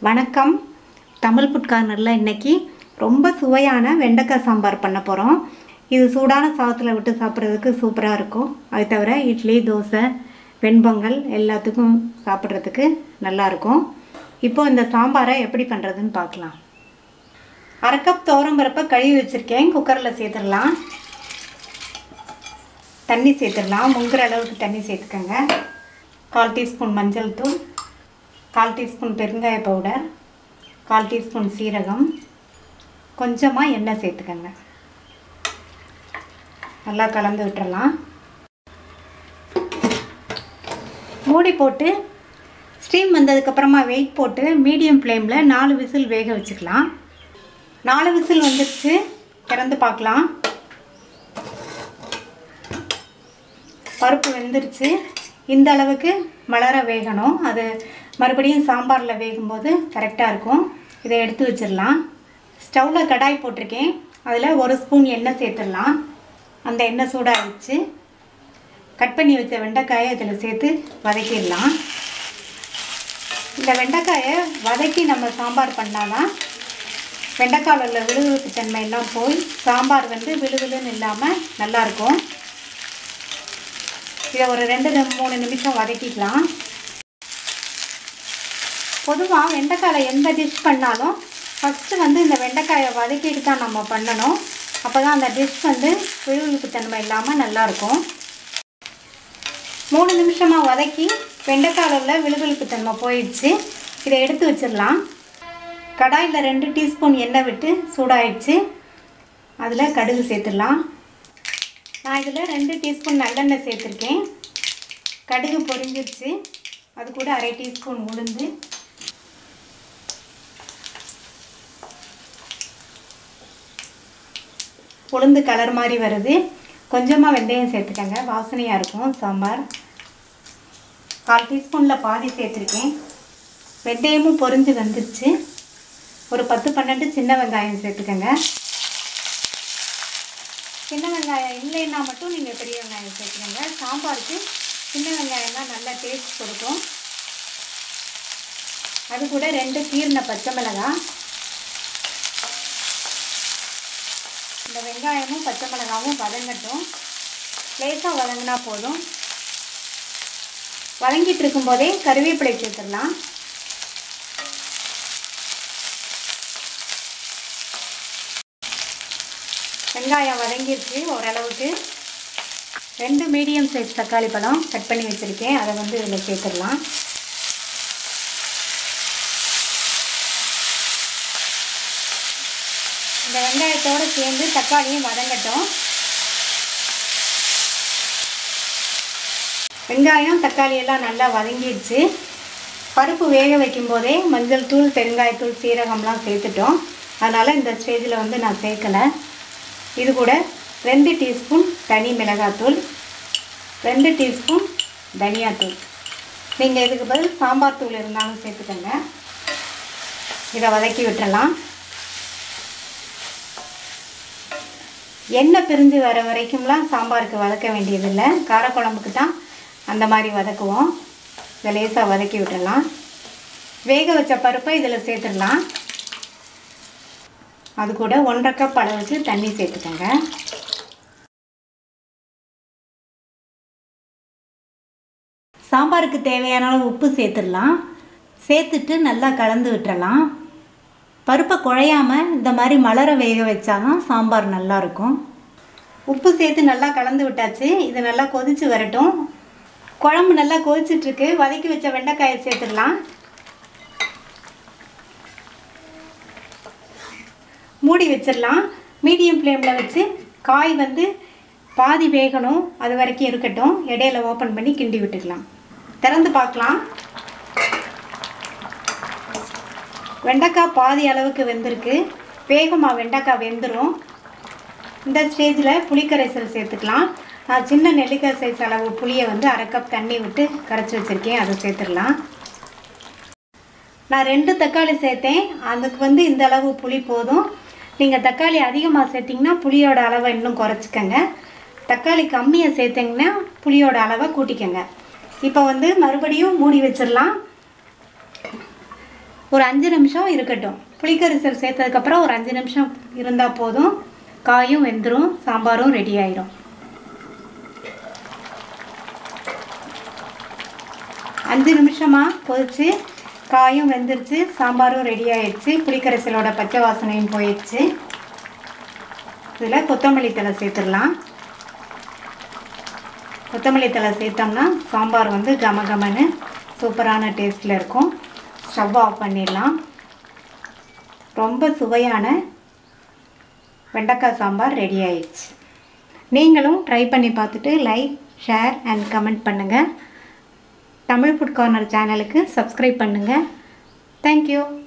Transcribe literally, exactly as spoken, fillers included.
வணக்கம். தமிழ் ஃபுட் கார்னரில் இன்றைக்கி ரொம்ப சுவையான வெண்டைக்காய் சாம்பார் பண்ண போகிறோம். இது சூடான சாதத்தில் விட்டு சாப்பிட்றதுக்கு சூப்பராக இருக்கும். அது தவிர இட்லி, தோசை, வெண்பொங்கல் எல்லாத்துக்கும் சாப்பிட்றதுக்கு நல்லாயிருக்கும். இப்போது இந்த சாம்பாரை எப்படி பண்ணுறதுன்னு பார்க்கலாம். அரை கப் துவரம்பருப்பை கழுவி வச்சுருக்கேன். குக்கரில் சேர்த்துடலாம். தண்ணி சேர்த்துடலாம். முங்குற அளவுக்கு தண்ணி சேர்த்துக்கோங்க. கால் டீஸ்பூன் மஞ்சள் தூள், கால் டீஸ்பூன் பெருங்காய பவுடர், கால் டீஸ்பூன் சீரகம், கொஞ்சமாக எண்ணெய் சேர்த்துக்கோங்க. நல்லா கலந்து விட்டுறலாம். மூடி போட்டு ஸ்டீம் வந்ததுக்கப்புறமா வெயிட் போட்டு மீடியம் ஃப்ளேமில் நாலு விசில் வேக வச்சுக்கலாம். நாலு விசில் வந்துடுச்சு. திறந்து பார்க்கலாம். பருப்பு வெந்துருச்சு. இந்த அளவுக்கு மலர வேகணும். அது மறுபடியும் சாம்பாரில் வேகும்போது கரெக்டாக இருக்கும். இதை எடுத்து வச்சிடலாம். ஸ்டவ்வில் கடாய் போட்டிருக்கேன். அதில் ஒரு ஸ்பூன் எண்ணெய் சேர்த்துடலாம். அந்த எண்ணெய் சூடாகிடுச்சு. கட் பண்ணி வச்ச வெண்டைக்காயை இதில் சேர்த்து வதக்கிடலாம். இந்த வெண்டைக்காயை வதக்கி நம்ம சாம்பார் பண்ணால் தான் வெண்டைக்காயில் உள்ள விழுவிழுப்பு தன்மை எல்லாம் போய் சாம்பார் வந்து விழுவிழுன்னு இல்லாமல் நல்லாயிருக்கும். இதை ஒரு ரெண்டு மூணு நிமிஷம் வதக்கிக்கலாம். பொதுவாக வெண்டைக்காயில் எந்த டிஷ் பண்ணாலும் ஃபஸ்ட்டு வந்து இந்த வெண்டைக்காயை வதக்கிட்டு தான் நம்ம பண்ணணும். அப்போ தான் அந்த டிஷ் வந்து விழுவிழுப்பு தன்மை இல்லாமல் நல்லாயிருக்கும். மூணு நிமிஷமாக வதக்கி வெண்டைக்காயில் உள்ள விழுவிழுப்பு தன்மை போயிடுச்சு. இதை எடுத்து வச்சிடலாம். கடாயில் ரெண்டு டீஸ்பூன் எண்ணெய் விட்டு சூடாயிடுச்சு. அதில் கடுகு சேர்த்துடலாம். நான் இதில் ரெண்டு டீஸ்பூன் நல்லெண்ணெய் சேர்த்துருக்கேன். கடுகு பொரிஞ்சிருச்சு. அது கூட அரை டீஸ்பூன் உளுந்து, உளுந்து கலர் மாதிரி வருது. கொஞ்சமாக வெந்தயம் சேர்த்துக்கங்க, வாசனையாக இருக்கும் சாம்பார். கால் டீஸ்பூனில் பாதி சேர்த்துருக்கேன். வெந்தயமும் பொரிஞ்சு வந்துருச்சு. ஒரு பத்து பன்னெண்டு சின்ன வெங்காயம் சேர்த்துக்கங்க. சின்ன வெங்காயம் இல்லைன்னா மட்டும் நீங்கள் பெரிய வெங்காயம் சேர்த்துக்கோங்க. சாம்பாருக்கு சின்ன வெங்காயம் தான் நல்லா டேஸ்ட் கொடுக்கும். அது கூட ரெண்டு கீர்ன பச்சை மிளகாய். இந்த வெங்காயமும் பச்சை மிளகாவும் வதங்கட்டும். லேசாக வதங்கினா போதும். வதங்கிட்டு இருக்கும்போதே கருவேப்பிலை சேர்த்துடலாம். வெங்காயம் வதங்கிடுச்சு ஓரளவுக்கு. ரெண்டு மீடியம் சைஸ் தக்காளி பழம் கட் பண்ணி வச்சுருக்கேன். அதை வந்து இதில் சேர்த்துடலாம். இந்த வெங்காயத்தோடு சேர்ந்து தக்காளியும் வதங்கட்டும். வெங்காயம் தக்காளி எல்லாம் நல்லா வதங்கிடுச்சு. பருப்பு வேக வைக்கும் போதே மஞ்சள் தூள், பெருங்காயத்தூள், சீரகம்லாம் சேர்த்துட்டோம். அதனால் இந்த ஸ்டேஜில் வந்து நான் சேர்க்கலை. இது கூட ரெண்டு டீஸ்பூன் தனி மிளகாத்தூள், ரெண்டு டீஸ்பூன் தனியாத்தூள். நீங்கள் இதுக்கு பதில் சாம்பார் தூள் இருந்தாலும் சேர்த்துக்கோங்க. இதை வதக்கி விட்டுறலாம். எண்ணெய் பிரிஞ்சு வர வரைக்கும்லாம் சாம்பாருக்கு வதக்க வேண்டியதில்லை. காரக்குழம்புக்கு தான் அந்த மாதிரி வதக்குவோம். இதை லேசாக வதக்கி விட்டுறலாம். வேக வச்ச பருப்பை இதில் சேர்த்துடலாம். அது கூட ஒன்றரை கப் அளவுக்கு தண்ணி சேர்த்துக்கோங்க. சாம்பாருக்கு தேவையான அளவு உப்பு சேர்த்துடலாம். சேர்த்துட்டு நல்லா கலந்து விட்டுறலாம். பருப்பை குழையாமல் இந்த மாதிரி மலர வேக வச்சாதான் சாம்பார் நல்லாயிருக்கும். உப்பு சேர்த்து நல்லா கலந்து விட்டாச்சு. இது நல்லா கொதித்து வரட்டும். குழம்பு நல்லா கொதிச்சிட்ருக்கு. வதக்கி வச்ச வெண்டைக்காயை சேர்த்துடலாம். மூடி வச்சிடலாம். மீடியம் ஃப்ளேமில் வச்சு காய் வந்து பாதி வேகணும். அது வரைக்கும் இருக்கட்டும். இடையில ஓப்பன் பண்ணி கிண்டி விட்டுக்கலாம். திறந்து பார்க்கலாம். வெண்டைக்காய் பாதி அளவுக்கு வெந்திருக்கு. வேகமாக வெண்டைக்காய் வெந்துடும். இந்த ஸ்டேஜில் புளிக்கரைசல் சேர்த்துக்கலாம். நான் சின்ன நெல்லிக்காய் சைஸ் அளவு புளியை வந்து அரை கப் தண்ணி விட்டு கரைச்சி வச்சுருக்கேன். அதை சேர்த்துடலாம். நான் ரெண்டு தக்காளி சேர்த்தேன். அதுக்கு வந்து இந்த அளவு புளி போதும். நீங்கள் தக்காளி அதிகமாக சேர்த்திங்கன்னா புளியோட அளவை இன்னும் குறைச்சிக்கங்க. தக்காளி கம்மியாக சேர்த்திங்கன்னா புளியோட அளவை கூட்டிக்கங்க. இப்போ வந்து மறுபடியும் மூடி வச்சிடலாம். ஒரு அஞ்சு நிமிஷம் இருக்கட்டும். புளிக்கரைசல் சேர்த்ததுக்கப்புறம் ஒரு அஞ்சு நிமிஷம் இருந்தால் போதும். காயும் வெந்துடும், சாம்பாரும் ரெடி ஆயிடும். அஞ்சு நிமிஷமாக கொதிச்சு காயும் வெந்துருச்சு, சாம்பாரும் ரெடி ஆயிடுச்சு, புளிக்கரைசலோட பச்சை வாசனையும் போயிடுச்சு. இதில் கொத்தமல்லி தழை சேர்த்துடலாம். கொத்தமல்லி தழை சேர்த்தோம்னா சாம்பார் வந்து கம கமன்னு சூப்பரான டேஸ்ட்டில் இருக்கும். ஸ்டவ் ஆஃப் பண்ணிடலாம். ரொம்ப சுவையான வெண்டைக்காய் சாம்பார் ரெடி ஆயிடுச்சு. நீங்களும் ட்ரை பண்ணி பார்த்துட்டு லைக், ஷேர் அண்ட் கமெண்ட் பண்ணுங்கள். தமிழ் ஃபுட் கார்னர் சேனலுக்கு சப்ஸ்கிரைப் பண்ணுங்கள். தேங்க்யூ.